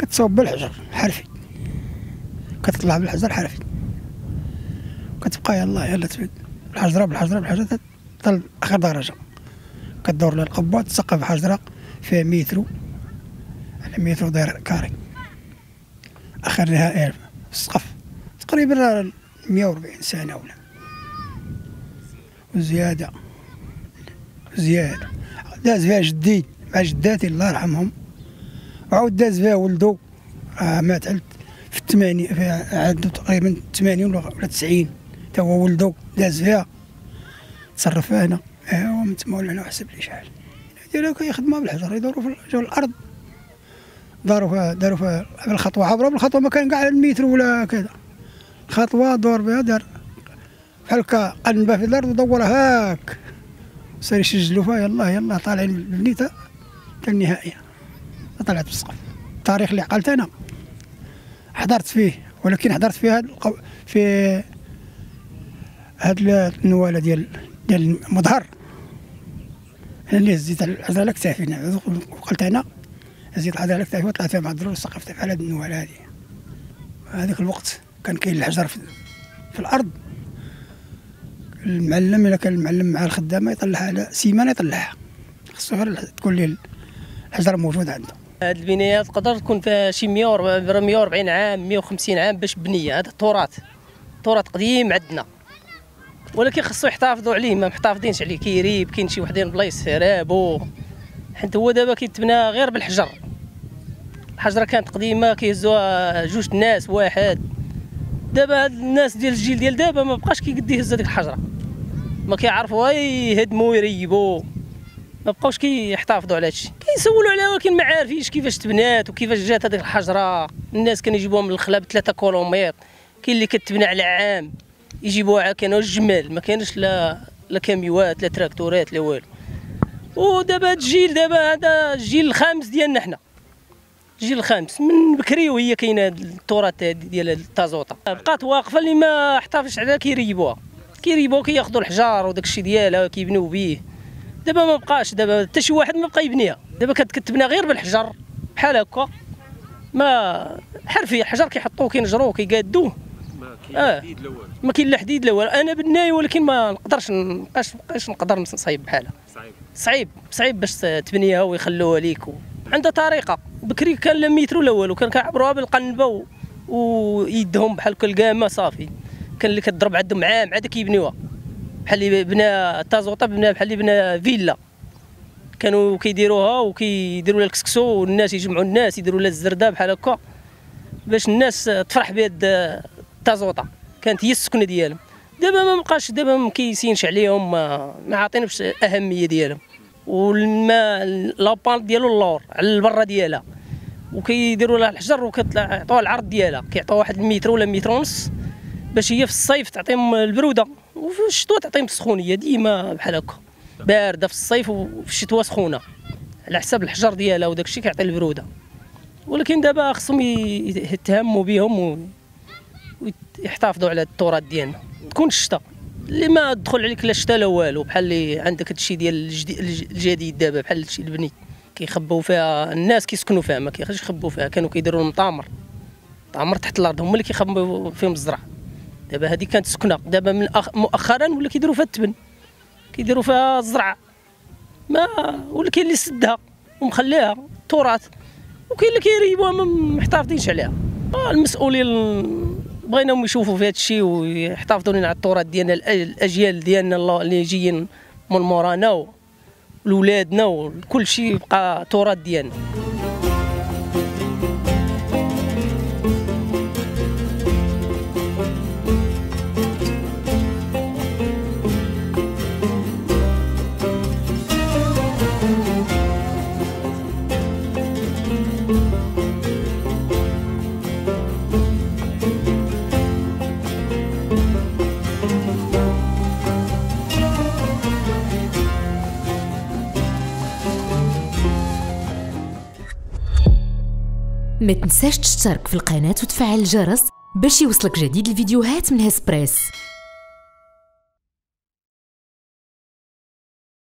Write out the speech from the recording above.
كتصوب بالحجر حرفي، كتطلع بالحجر حرفي، كتبقى يلا تبعد بالحجره بالحجره تل اخر درجه، كدور للقبه تسقف حجره فيها مترو على مترو داير كاري، اخر نهائي في السقف تقريبا 140 سنه ولا وزياده داز فيها جدي مع جداتي الله يرحمهم، وعاود داز فيها ولدو مات في الثمانين، عنده تقريبا 80 ولا 90 تا هو ولدو داز فيها تصرف فيها هنا. ايوا من تما ولا حسب لي شحال ديالو كيخدموا بالحجر، يدوروا في جو الارض، داروا فيها بالخطوه، عبروا بالخطوه، ما كان كاع المتر ولا كذا، خطوه دور بها دار بحال هكا قلبها في الارض ودورها هاك صار يسجلوا فيها يلا طالعين بالبنيته حتى النهائيه، طلعت بالسقف. التاريخ اللي عقلت انا حضرت فيه، ولكن حضرت فيه في هاد النواله ديال المظهر، انا اللي هزيت الحجره على كتافي، وقلت انا هزيت الحجره على كتافي وطلعت فيها مع الدرور وسقفت على هاد النواله هادي. هذاك الوقت كان كاين الحجر في الارض، المعلم الا كان المعلم مع الخدامه يطلعها على سيمانه، يطلعها خصو غير تكون ليه الحجر موجود عنده. هاد البنايه تقدر تكون فيها شي 140 عام 150 عام باش بنيه، هذا تراث قديم عندنا، ولكن خصو يحتفظوا عليه، ما محتفظينش عليه، كيريب، كاين شي وحدين بلايص رابو، حيت هو دابا كيتبنى غير بالحجر. الحجره كانت قديمه كيهزوها جوج الناس واحد، دابا هاد الناس ديال الجيل ديال دابا ما بقاش كيقد يهز هذيك الحجره، ما كيعرفوا يهدموا يريبوا، ما بقاوش كيحتفظوا على هادشي، كيسولوا عليها ولكن ما عارفينش كيفاش تبنات وكيفاش جات هذيك الحجره. الناس كانوا يجيبوها من الخلا ب3 كيلومتر، كاين اللي كتبنى على عام يجيبوها، كانوا الجمال، ما كانش لا كاميوات لا تراكتورات لا والو. ودابا هاد الجيل، دابا هذا الجيل الخامس ديالنا حنا، الجيل الخامس من بكري وهي كاينه التراث ديال التازوطه، بقات واقفه اللي ما احتفظش عليها كيريبوها كياخذوا الحجار وداك الشيء ديالها كيبنيو به. دابا ما بقاش، دابا حتى شي واحد ما بقى يبنيها، دابا كتبنى غير بالحجر بحال هكا، ما حرفي حجر كيحطوه كينجروه كيقادوه، ما كاين لا حديد لا والو. انا بناي ولكن ما نقدرش مابقاش نقدر نصايب بحالها، صعيب باش تبنيها ويخلوها ليك. عندها طريقه، بكري كان لا مترو لا والو، كان كيعبروها بالقنبه ويدهم بحال القامه صافي، كان اللي كتضرب عندهم عام عاد كيبنيوها، بحال اللي بنا التازوطه بنا بحال اللي بنا فيلا، كانوا كيديروها وكيديروا لها الكسكسو، والناس يجمعوا الناس يديروا لها الزرده بحال هكا باش الناس تفرح بهاد التازوطه، كانت هي السكنه ديالهم. دابا ما بقاش، دابا ما كيسينش عليهم، ما عاطينهمش الاهميه ديالهم، والماء لابان ديالو اللور على البره ديالها، وكيديروا لها الحجر وكيعطوها العرض ديالها، كيعطوها واحد المتر ولا متر ونص باش هي في الصيف تعطيهم البروده، وفي الشتوى تعطيهم السخونيه، ديما بحال هكا بارده في الصيف وفي الشتوى سخونه، على حساب الحجر ديالها وداك الشيء كيعطي البروده. ولكن دابا خصهم يتهموا بهم ويحتفظوا على التراث ديالنا. تكون الشتاء اللي ما تدخل عليك لا شتاء لا والو، بحال اللي عندك هادشي ديال الجديد دابا، بحال هادشي البني كيخبوا فيها الناس كيسكنوا فيها، ما كيخرجش يخبوا فيها، كانوا كيديروا المطامر تحت الارض، هما اللي كيخبوا فيهم الزرع. دابا هذه كانت سكنه، دابا من مؤخرا ولا كيديروا فيها التبن، كيديروا فيها الزرع، ما ولا كاين اللي سدها ومخليها تراث، وكاين اللي كيريبوها ما محتفظينش عليها. المسؤولين بغيناهم يشوفوا في هذا الشيء ويحتفظوا لنا على التراث ديالنا، الاجيال ديالنا اللي جايين من مورانا ولولادنا، وكل شيء يبقى تراث ديالنا. ما تنساش تشترك في القناة وتفعل الجرس باش يوصلك جديد الفيديوهات من هسبريس.